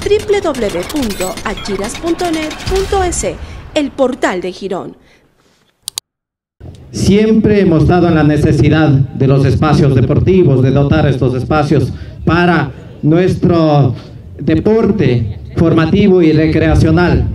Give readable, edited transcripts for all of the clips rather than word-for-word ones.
www.achiras.net.es, el portal de Girón. Siempre hemos estado en la necesidad de los espacios deportivos, de dotar estos espacios para nuestro deporte formativo y recreacional.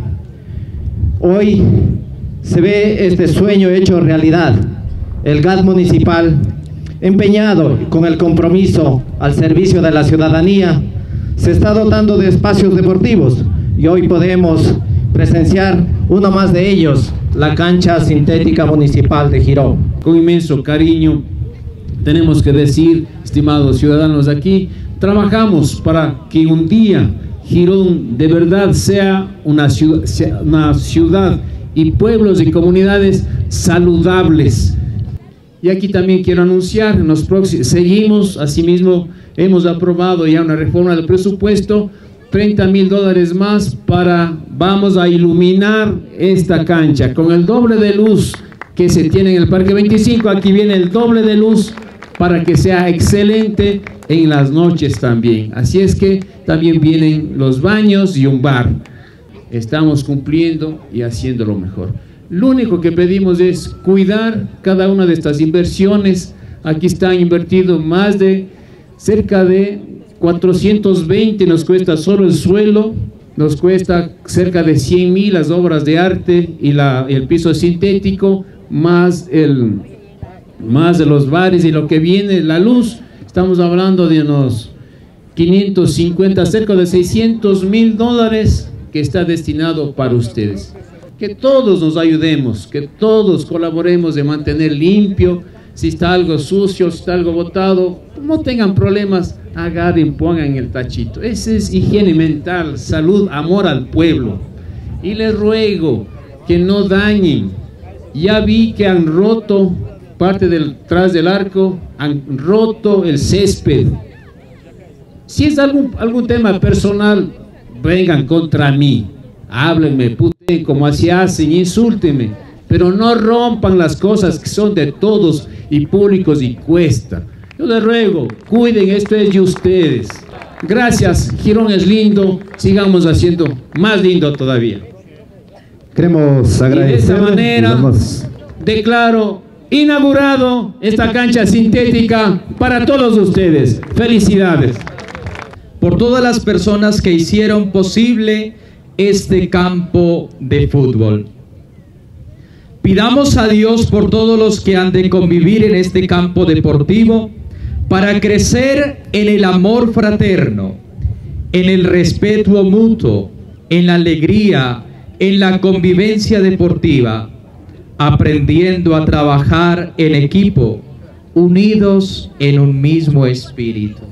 Hoy se ve este sueño hecho realidad. El GAD municipal, empeñado con el compromiso al servicio de la ciudadanía, se está dotando de espacios deportivos y hoy podemos presenciar uno más de ellos, la cancha sintética municipal de Girón. Con inmenso cariño tenemos que decir, estimados ciudadanos de aquí, trabajamos para que un día Girón de verdad sea una ciudad y pueblos y comunidades saludables. Y aquí también quiero anunciar, en los próximos, seguimos, asimismo, hemos aprobado ya una reforma del presupuesto, $30,000 más vamos a iluminar esta cancha con el doble de luz que se tiene en el Parque 25. Aquí viene el doble de luz para que sea excelente en las noches también. Así es que también vienen los baños y un bar. Estamos cumpliendo y haciendo lo mejor. Lo único que pedimos es cuidar cada una de estas inversiones. Aquí están invertidos más de cerca de 420, nos cuesta solo el suelo, nos cuesta cerca de 100,000 las obras de arte y el piso sintético, más de los bares y lo que viene, la luz. Estamos hablando de unos 550, cerca de $600,000 que está destinado para ustedes. Que todos nos ayudemos, que todos colaboremos de mantener limpio. Si está algo sucio, si está algo botado, no tengan problemas, agarren, pongan el tachito. Esa es higiene mental, salud, amor al pueblo. Y les ruego que no dañen. Ya vi que han roto parte detrás del arco, han roto el césped. Si es algún tema personal, vengan contra mí, háblenme, puteen como así hacen, insúltenme, pero no rompan las cosas que son de todos y públicos y cuesta. Yo les ruego, cuiden, esto es de ustedes. Gracias, Girón es lindo, sigamos haciendo más lindo todavía. Queremos agradecer. Y de esta manera declaro inaugurado esta cancha sintética para todos ustedes. Felicidades. Por todas las personas que hicieron posible este campo de fútbol. Pidamos a Dios por todos los que han de convivir en este campo deportivo para crecer en el amor fraterno, en el respeto mutuo, en la alegría, en la convivencia deportiva, aprendiendo a trabajar en equipo, unidos en un mismo espíritu.